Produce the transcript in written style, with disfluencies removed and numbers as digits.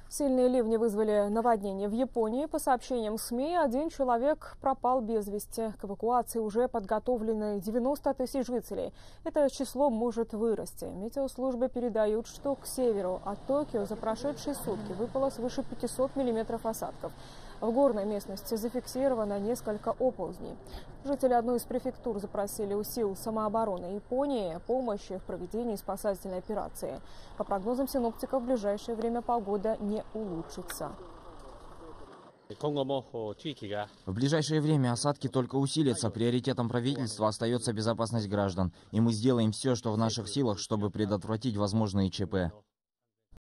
Сильные ливни вызвали наводнение в Японии. По сообщениям СМИ, один человек пропал без вести. К эвакуации уже подготовлены 90 тысяч жителей. Это число может вырасти. Метеослужбы передают, что к северу от Токио за прошедшие сутки выпало свыше 500 миллиметров осадков. В горной местности зафиксировано несколько оползней. Жители одной из префектур запросили у сил самообороны Японии помощи в проведении спасательной операции. По прогнозам синоптиков, в ближайшее время погода не улучшится. В ближайшее время осадки только усилятся. Приоритетом правительства остается безопасность граждан. И мы сделаем все, что в наших силах, чтобы предотвратить возможные ЧП.